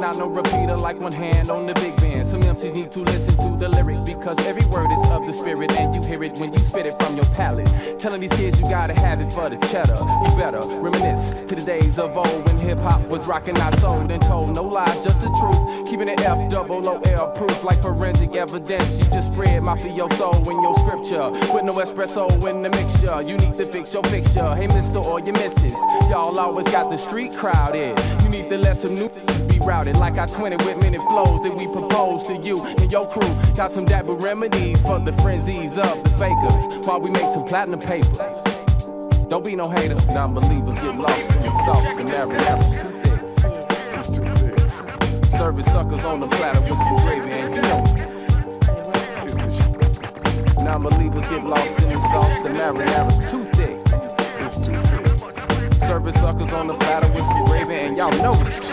got no repeater, like one hand on the big band. Some MCs need to listen to the lyric, because every word is of the spirit, and you hear it when you spit it from your palate. Telling these kids you gotta have it for the cheddar. You better reminisce to the days of old, when hip-hop was rocking our soul and told no lies, just the truth. Keeping it FOOL proof, like forensic evidence. You just spread mafioso in your scripture, with no espresso in the mixture. You need to fix your fixture. Hey mister or your missus, y'all always got the street crowded. You need to let some new be routed, like I-20 with many flows that we propose to you and your crew. Got some dapper remedies for the frenzies of the fakers, while we make some platinum papers. Don't be no hater, non-believers get lost in the sauce. The narrative's too thick. It's too thick. Serving suckers on the platter with some gravy, and you know it's the shit. Non-believers get lost in the sauce. The narrative's too thick. It's too thick. Serving suckers on the platter with some gravy, and y'all know it's the shit.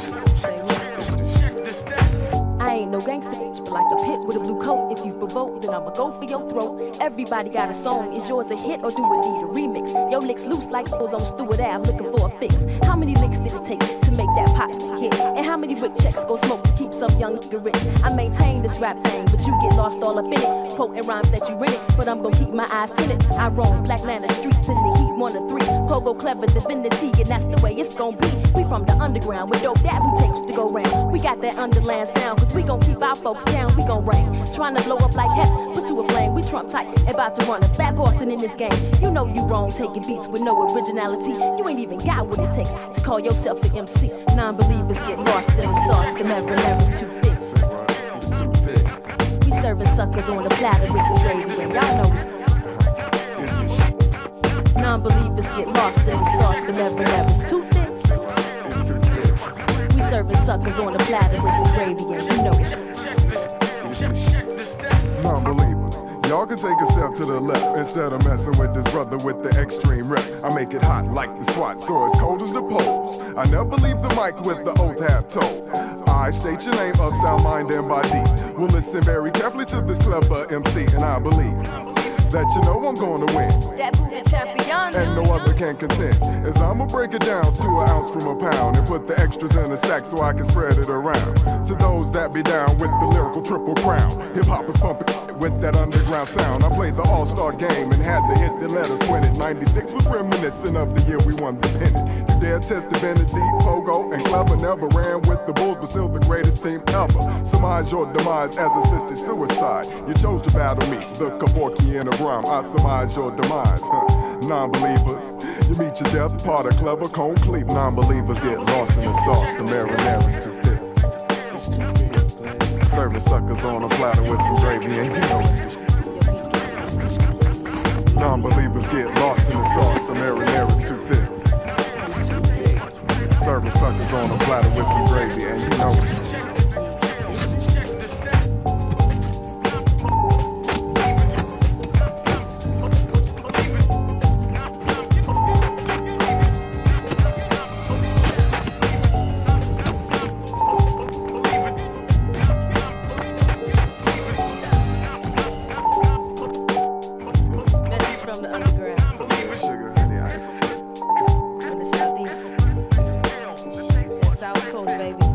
I ain't no gangster, but like a pit with a blue coat. If you provoke, then I'ma go for your throat. Everybody got a song. Is yours a hit or do it need a remix? Your licks loose like those on Stewart Ave, looking for a fix. How many licks did it take to make that pop hit? And how many wick checks go smoke to keep some young nigga rich? I maintain this rap thing, but you get lost all up in it. Quoting rhymes that you rented, but I'm gonna keep my eyes tinted. I roam Black Lantern streets in the heat, 1 or 3. Pogo clever divinity, and that's the way it's gonna be. We from the underground with dope that we tapes to go round. We got that underland sound, cause we gon' keep our folks down, we gon' rain. Tryna blow up like Hess, put to a flame, we Trump tight, about to run a fat Boston in this game. You know you wrong, taking beats with no originality. You ain't even got what it takes to call yourself an MC. Non-believers get lost in the sauce, the marina's too thick. It's too thick. We serving suckers on a platter with some gravy, and y'all know it's the shit. Non-believers get lost in the sauce, the marina's too thick. It's too thick. We serving suckers on a platter with some gravy, and you know it's the non-believers, y'all can take a step to the left instead of messing with this brother with the extreme rep. I make it hot like the SWAT, so as cold as the poles. I never leave the mic with the oath half told. I state your name of sound, mind, and body. Will listen very carefully to this clever MC, and I believe that you know I'm gonna win. that Buddha champion. And no other can contend, as I'ma break it down to an ounce from a pound and put the extras in a stack so I can spread it around. To those that be down with the lyrical triple crown, hip-hop is pumping with that underground sound. I played the all-star game and had to hit the let us win it. 96 was reminiscent of the year we won the pennant. You dare test divinity, Pogo and Clever never ran with the Bulls, but still the greatest team ever. Surmise your demise as assisted suicide. You chose to battle me, the Kevorkian in a rhyme. I surmise your demise. Non-believers, you meet your death, part of Clever, Cone Cleave. Non-believers get lost in the sauce, the marina's too thick. It's too thick. Serving suckers on a platter with some gravy, and you know it's the shit. Non-believers get lost in the sauce, the marina's too thick. It's too thick. Serving suckers on a platter with some gravy, and you know it's the shit. From the underground. Sugar, honey, iced tea. From the southeast. South Coast, baby.